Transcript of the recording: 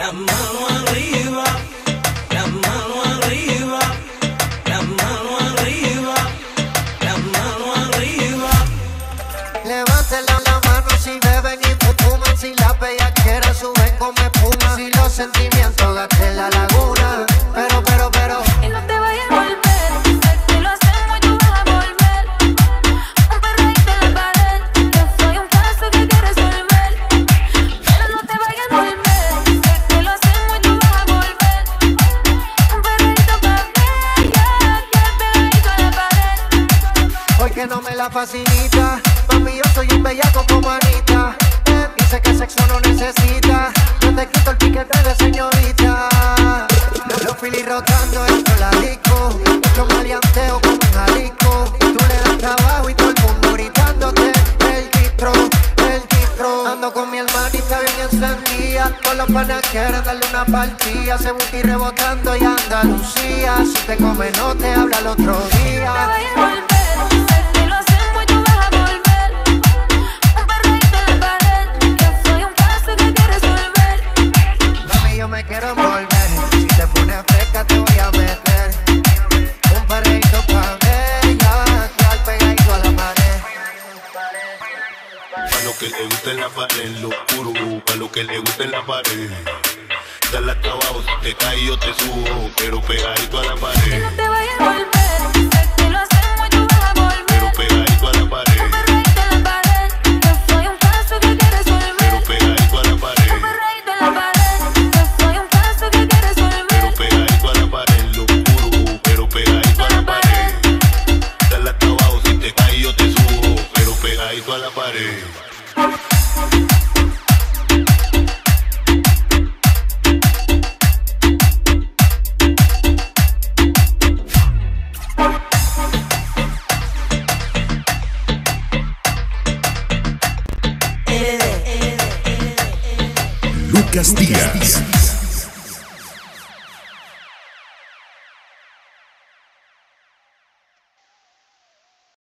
Las manos arriba, las manos arriba, las manos arriba, las manos arriba. Levanten la mano si beben y fuman, si la bellaquera suben como espuma, si los sentimientos gasten la laguna. Pero y no te vayas a volver, sé que lo hacemos y tú vas a volver. Un perreíto en la pared, yo soy un caso que hay que resolver. Pero no te vayas a volver, sé que lo hacemos y tú vas a volver. Un perreíto pa' bella, que pegadito a la pared. hoy que no me la facilita, mami, yo soy un bellaco como Anita. Dice que sexo no necesita, yo te quito el piquete de señorita. Los filis rotando dentro de la disco, mucho maleanteo como un jalisco. Tú le das trabajo y todo el mundo gritándote el distro, el distro. Ando con mi hermanita bien encendida, con los panas quieren darle una partida. Se booty rebotando y Andalucía, si te come no te habla el otro No te día. vayas a volver, sé que lo hacemos y tú vas a volver. Un perreíto en la pared, yo soy un caso que hay que resolver. Mami, yo me quiero envolver, si te pones fresca te voy a meter. Un perreíto pa' bella, al pegadito a la pared. Pa' lo que le gusta en la pared, en lo oscuro, pa' lo que le gusta en la pared. Dale hasta abajo, si te caes yo te subo, pero pegadito a la Y pared. no te vayas a volver, sé que lo hacemos y tú vas a volver. Pero pegadito a la pared. Un perreíto en la pared, yo soy un caso que hay que resolver. Pero pegadito a la Un pared. perreíto en la pared, yo soy un caso que hay que resolver. Pero pegadito a la pared, en lo oscuro, pero pegadito a la pared. Dale hasta abajo, si te caes yo te subo, pero pegadito a la pared. Lucas Díaz.